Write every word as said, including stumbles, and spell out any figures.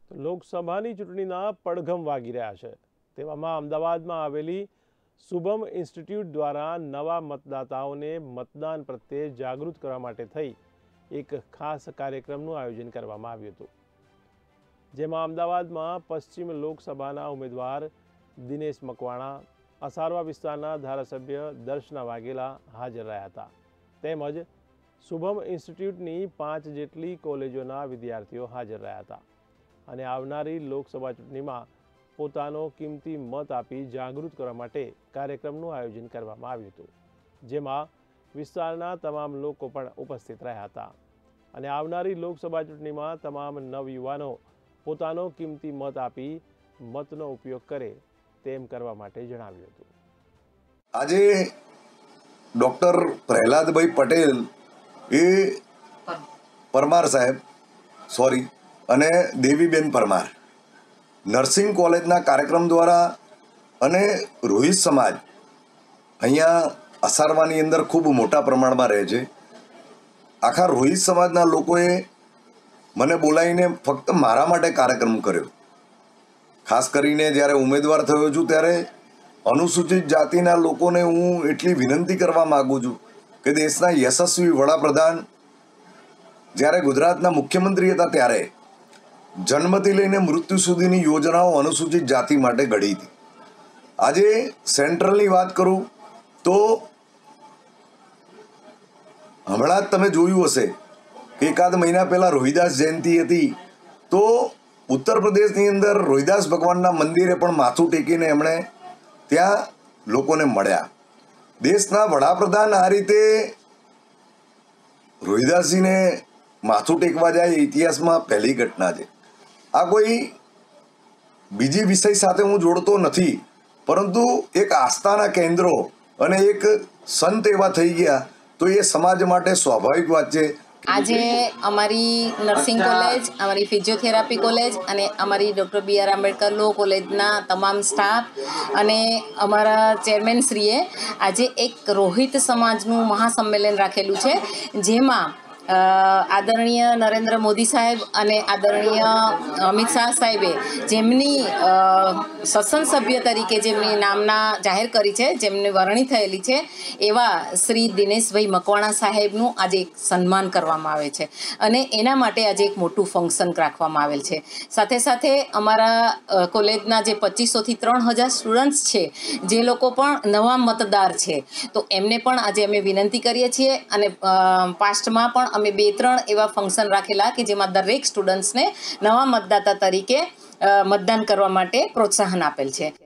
લોકસભાની ચૂંટણીના પડઘમ વાગી રહ્યા છે। તેવામાં અમદાવાદમાં આવેલી શુભમ ઇન્સ્ટિટ્યૂટ દ્વારા નવા મતદાતાઓને મતદાન પ્રત્યે જાગૃત કરવા માટે થઈ એક ખાસ કાર્યક્રમનું આયોજન કરવામાં આવ્યું હતું, જેમાં અમદાવાદમાં પશ્ચિમ લોકસભાના ઉમેદવાર દિનેશ મકવાણા, અસારવા વિસ્તારના ધારાસભ્ય દર્શના વાઘેલા હાજર રહ્યા હતા, તેમજ શુભમ ઇન્સ્ટિટ્યૂટની પાંચ જેટલી કોલેજોના વિદ્યાર્થીઓ હાજર રહ્યા હતા અને આવનારી લોકસભા ચૂંટણીમાં પોતાનો કિંમતી મત આપી જાગૃત કરવા માટે કાર્યક્રમનું આયોજન કરવામાં આવ્યું હતું, જેમાં વિસ્તારના તમામ લોકો પણ ઉપસ્થિત રહ્યા હતા અને આવનારી લોકસભા ચૂંટણીમાં તમામ નવયુવાનો પોતાનો કિંમતી મત આપી મતનો ઉપયોગ કરે તેમ કરવા માટે જણાવ્યું હતું। આજે ડૉક્ટર પ્રહલાદભાઈ પટેલ એ પરમાર સાહેબ સોરી અને દેવીબેન પરમાર નર્સિંગ કોલેજના કાર્યક્રમ દ્વારા અને રોહિત સમાજ અહીંયા અસારવાની અંદર ખૂબ મોટા પ્રમાણમાં રહે છે। આખા રોહિત સમાજના લોકોએ મને બોલાવીને ફક્ત મારા માટે કાર્યક્રમ કર્યો। ખાસ કરીને જ્યારે ઉમેદવાર થયો છું ત્યારે અનુસૂચિત જાતિના લોકોને હું એટલી વિનંતી કરવા માગું છું કે દેશના યશસ્વી વડાપ્રધાન જ્યારે ગુજરાતના મુખ્યમંત્રી હતા ત્યારે જન્મથી લઈને મૃત્યુ સુધીની યોજનાઓ અનુસૂચિત જાતિ માટે ઘડી હતી। આજે સેન્ટ્રલની વાત કરું તો હમણાં જ તમે જોયું હશે કે એકાદ મહિના પહેલાં રોહિદાસ જયંતિ હતી, તો ઉત્તર પ્રદેશની અંદર રોહિદાસ ભગવાનના મંદિરે પણ માથું ટેકીને એમણે ત્યાં લોકોને મળ્યા। દેશના વડાપ્રધાન આ રીતે રોહિદાસજીને માથું ટેકવા જાય ઇતિહાસમાં પહેલી ઘટના છે। આ કોઈ બીજી વિષય સાથે હું જોડતો નથી, પરંતુ એક આસ્થાના કેન્દ્રો અને એક સંત એવા થઈ ગયા તો એ સમાજ માટે સ્વાભાવિક વાત છે। આજે અમારી નર્સિંગ કોલેજ, અમારી ફિઝિયોથેરાપી કોલેજ અને અમારી doctor B R Ambedkar law કોલેજના તમામ સ્ટાફ અને અમારા ચેરમેનશ્રીએ આજે એક રોહિત સમાજનું મહાસંમેલન રાખેલું છે, જેમાં આદરણીય નરેન્દ્ર મોદી સાહેબ અને આદરણીય અમિત શાહ સાહેબે જેમની સત્સંગ સભ્ય તરીકે જેમની નામના જાહેર કરી છે, જેમની વરણી થયેલી છે, એવા શ્રી દિનેશભાઈ મકવાણા સાહેબનું આજે એક સન્માન કરવામાં આવે છે અને એના માટે આજે એક મોટું ફંક્શન રાખવામાં આવેલ છે। સાથે સાથે અમારા કોલેજના જે પચીસોથી ત્રણ હજાર સ્ટુડન્ટ્સ છે, જે લોકો પણ નવા મતદાર છે, તો એમને પણ આજે અમે વિનંતી કરીએ છીએ અને પાસ્ટમાં પણ અમે બે ત્રણ એવા ફંક્શન રાખેલા કે જેમાં દરેક સ્ટુડન્ટ્સને નવા મતદાતા તરીકે મતદાન કરવા માટે પ્રોત્સાહન આપેલ છે।